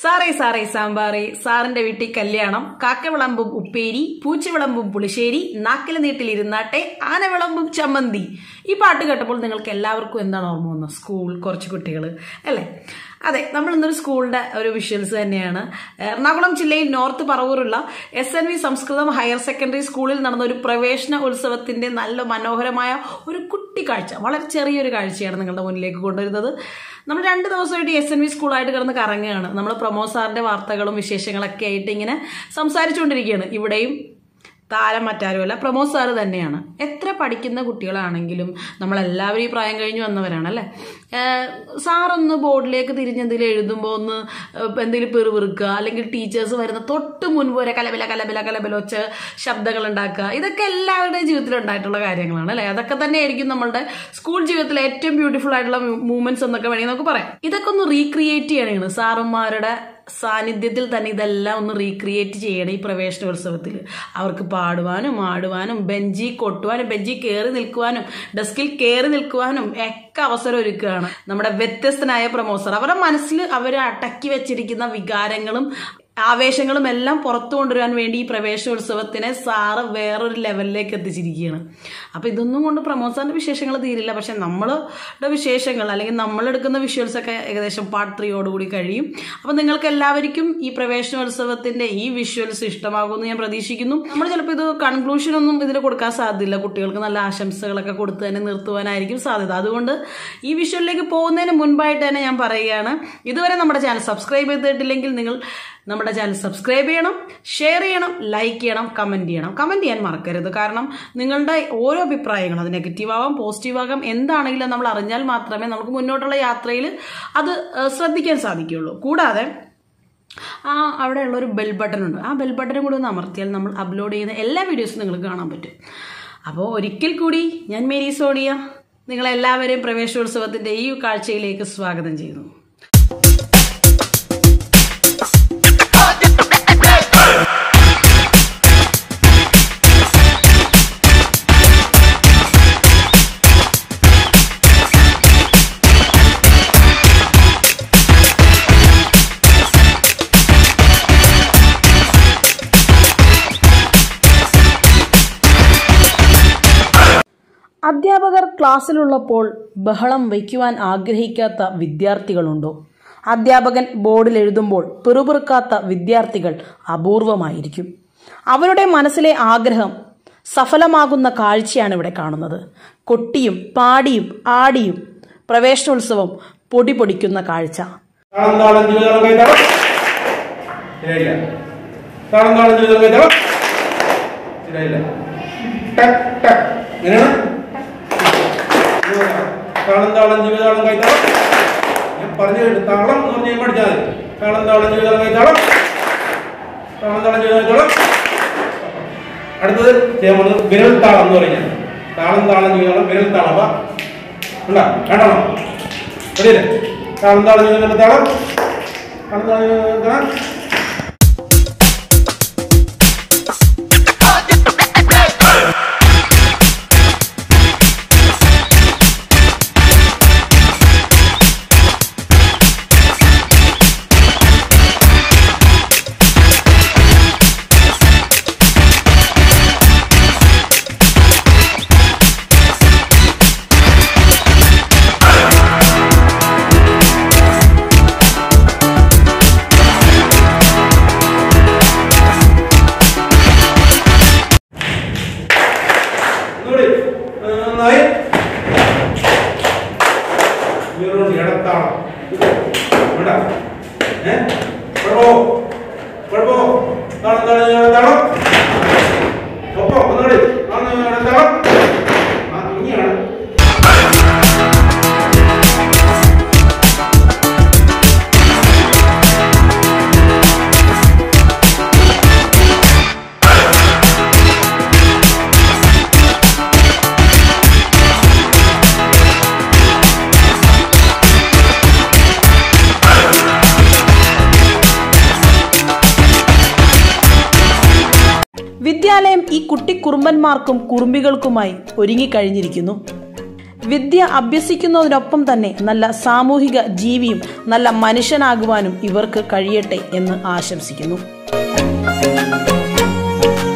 സാറേ സാറേ സാമ്പാറേ, സാറിന്റെ വീട്ടിൽ കല്യാണം, കാക്ക വിളമ്പും ഉപ്പേരി, പൂച്ച വിളമ്പും പുളിശ്ശേരി, നാക്കിൽ നീട്ടിലിരുന്നാട്ടെ, ആന വിളമ്പും ചമ്മന്തി. ഈ പാട്ട് കേട്ടപ്പോൾ നിങ്ങൾക്ക് എല്ലാവർക്കും എന്താണ് ഓർമ്മ വന്നത്? സ്കൂൾ, കുറച്ച് കുട്ടികൾ അല്ലേ? അതെ, നമ്മൾ ഇന്നൊരു സ്കൂളിന്റെ ഒരു വിഷ്വൽസ് തന്നെയാണ്. എറണാകുളം ജില്ലയിൽ നോർത്ത് പറവൂരുള്ള SNV സംസ്കൃതം ഹയർ സെക്കൻഡറി സ്കൂളിൽ നടന്ന ഒരു പ്രവേശന ഉത്സവത്തിന്റെ നല്ല മനോഹരമായ ഒരു കുട്ടി കാഴ്ച, വളരെ ചെറിയൊരു കാഴ്ചയാണ് നിങ്ങളുടെ മുന്നിലേക്ക് കൊണ്ടുവരുന്നത്. നമ്മൾ 2 ദിവസമായിട്ട് SNV സ്കൂളായിട്ട് കിടന്ന് കറങ്ങുകയാണ്. നമ്മൾ പ്രമോദ് സാറിന്റെ വാർത്തകളും വിശേഷങ്ങളൊക്കെ ആയിട്ട് ഇങ്ങനെ സംസാരിച്ചുകൊണ്ടിരിക്കുകയാണ്. ഇവിടെയും താരം മറ്റാരുമല്ല, പ്രമോദ് സാറ് തന്നെയാണ്. എത്ര പഠിക്കുന്ന കുട്ടികളാണെങ്കിലും നമ്മളെല്ലാവരും ഈ പ്രായം കഴിഞ്ഞ് വന്നവരാണ് അല്ലേ? സാറൊന്ന് ബോർഡിലേക്ക് തിരിഞ്ഞെന്തെങ്കിലും എഴുതുമ്പോൾ ഒന്ന് എന്തെങ്കിലും പെറുപിറുക്കുക, അല്ലെങ്കിൽ ടീച്ചേഴ്സ് വരുന്ന തൊട്ട് മുൻപ് വരെ കലബില കലബില കലബില ഒച്ച ശബ്ദങ്ങൾ ഉണ്ടാക്കുക, ഇതൊക്കെ എല്ലാവരുടെയും ജീവിതത്തിൽ ഉണ്ടായിട്ടുള്ള കാര്യങ്ങളാണ് അല്ലേ? അതൊക്കെ തന്നെയായിരിക്കും നമ്മളുടെ സ്കൂൾ ജീവിതത്തിലെ ഏറ്റവും ബ്യൂട്ടിഫുൾ ആയിട്ടുള്ള മൂമെന്റ്സ് എന്നൊക്കെ വേണമെങ്കിൽ നമുക്ക് പറയാം. ഇതൊക്കെ ഒന്ന് റീക്രിയേറ്റ് ചെയ്യണേണ് സാറന്മാരുടെ സാന്നിധ്യത്തിൽ തന്നെ. ഇതെല്ലാം ഒന്ന് റീക്രിയേറ്റ് ചെയ്യണം ഈ പ്രവേശനോത്സവത്തിൽ. അവർക്ക് പാടുവാനും ആടുവാനും ബെഞ്ചിൽ കൊട്ടുവാനും ബെഞ്ചിൽ കയറി നിൽക്കുവാനും ഡെസ്കിൽ കയറി നിൽക്കുവാനും ഒക്കെ അവസരം ഒരുക്കുകയാണ് നമ്മുടെ വ്യത്യസ്തനായ പ്രമോദ് സാർ. അവരുടെ മനസ്സിൽ അവർ അടക്കി വെച്ചിരിക്കുന്ന വികാരങ്ങളും ആവേശങ്ങളും എല്ലാം പുറത്തു കൊണ്ടുവരാൻ വേണ്ടി ഈ പ്രവേശനോത്സവത്തിനെ സാറ് വേറൊരു ലെവലിലേക്ക് എത്തിച്ചിരിക്കുകയാണ്. അപ്പൊ ഇതൊന്നും കൊണ്ട് പ്രമോദ് സാറിന്റെ വിശേഷങ്ങൾ തീരില്ല. പക്ഷെ നമ്മളുടെ വിശേഷങ്ങൾ അല്ലെങ്കിൽ നമ്മളെടുക്കുന്ന വിഷ്വൽസ് ഒക്കെ ഏകദേശം പാർട്ട് 3 കഴിയും. അപ്പൊ നിങ്ങൾക്ക് എല്ലാവർക്കും ഈ പ്രവേശനോത്സവത്തിന്റെ ഈ വിഷ്വൽസ് ഇഷ്ടമാകുമെന്ന് ഞാൻ പ്രതീക്ഷിക്കുന്നു. നമ്മൾ ചിലപ്പോൾ ഇത് കൺക്ലൂഷൻ ഒന്നും ഇതിന് കൊടുക്കാൻ സാധ്യതയില്ല. കുട്ടികൾക്ക് നല്ല ആശംസകളൊക്കെ കൊടുത്ത് തന്നെ നിർത്തുവാനായിരിക്കും സാധ്യത. അതുകൊണ്ട് ഈ വിഷ്വലിലേക്ക് പോകുന്നതിന് മുൻപായിട്ട് തന്നെ ഞാൻ പറയുകയാണ്, ഇതുവരെ നമ്മുടെ ചാനൽ സബ്സ്ക്രൈബ് ചെയ്തിട്ടില്ലെങ്കിൽ നിങ്ങൾ നമ്മുടെ ചാനൽ സബ്സ്ക്രൈബ് ചെയ്യണം, ഷെയർ ചെയ്യണം, ലൈക്ക് ചെയ്യണം, കമന്റ് ചെയ്യണം. കമന്റ് ചെയ്യാൻ മറക്കരുത്. കാരണം നിങ്ങളുടെ ഓരോ അഭിപ്രായങ്ങളും, അത് നെഗറ്റീവ് ആവാം പോസിറ്റീവ് ആകാം, എന്താണെങ്കിലും നമ്മൾ അറിഞ്ഞാൽ മാത്രമേ നമുക്ക് മുന്നോട്ടുള്ള യാത്രയിൽ അത് ശ്രദ്ധിക്കാൻ സാധിക്കുകയുള്ളൂ. കൂടാതെ അവിടെയുള്ളൊരു ബെൽ ബട്ടൺ ഉണ്ട്. ആ ബെൽ ബട്ടനും കൂടി ഒന്ന് അമർത്തിയാൽ നമ്മൾ അപ്ലോഡ് ചെയ്യുന്ന എല്ലാ വീഡിയോസും നിങ്ങൾക്ക് കാണാൻ പറ്റും. അപ്പോൾ ഒരിക്കൽ കൂടി ഞാൻ മേരി സോണിയ നിങ്ങളെല്ലാവരെയും പ്രവേശനോത്സവത്തിന്റെ ഈ കാഴ്ചയിലേക്ക് സ്വാഗതം ചെയ്യുന്നു. അധ്യാപകർ ക്ലാസ്സിലുള്ളപ്പോൾ ബഹളം വയ്ക്കുവാൻ ആഗ്രഹിക്കാത്ത വിദ്യാർത്ഥികളുണ്ടോ? അധ്യാപകൻ ബോർഡിൽ എഴുതുമ്പോൾ പിറുപിറുക്കാത്ത വിദ്യാർത്ഥികൾ അപൂർവമായിരിക്കും. അവരുടെ മനസ്സിലെ ആഗ്രഹം സഫലമാകുന്ന കാഴ്ചയാണ് ഇവിടെ കാണുന്നത്. കൊട്ടിയും പാടിയും ആടിയും പ്രവേശനോത്സവം പൊടി പൊടിക്കുന്ന കാഴ്ച. താളം താളം ജീവിതാളം കൈത്താളം. ഞാൻ പറഞ്ഞു കേട്ടു, താളം എന്ന് പറഞ്ഞാൽ പഠിച്ചാൽ മതി. താളം താളം ജീവിതാളം കൈത്താളം, താളം താളം ജീവിതാളം കൈത്താളം. അടുത്തത് ചെയ്യാൻ പോകുന്നത് വിരൽ താളം എന്ന് പറഞ്ഞാൽ താളം താളം ജീവിതാളം വിരൽ താളം. ഉണ്ടാ കണ്ടോ? ശരിയല്ലേ? താളം താളം ജീവിതം താളം, താളം താളം ജീവിതം. ഇടത്താളം താളം ഒപ്പം ഒന്നുകൂടി ഇടത്താളം. ഇനിയാണ് വിദ്യാലയം ഈ കുട്ടി കുറുമ്പന്മാർക്കും കുറുമ്പികൾക്കുമായി ഒരുങ്ങിക്കഴിഞ്ഞിരിക്കുന്നു. വിദ്യ അഭ്യസിക്കുന്നതിനൊപ്പം തന്നെ നല്ല സാമൂഹിക ജീവിയും നല്ല മനുഷ്യനാകുവാനും ഇവർക്ക് കഴിയട്ടെ എന്ന് ആശംസിക്കുന്നു.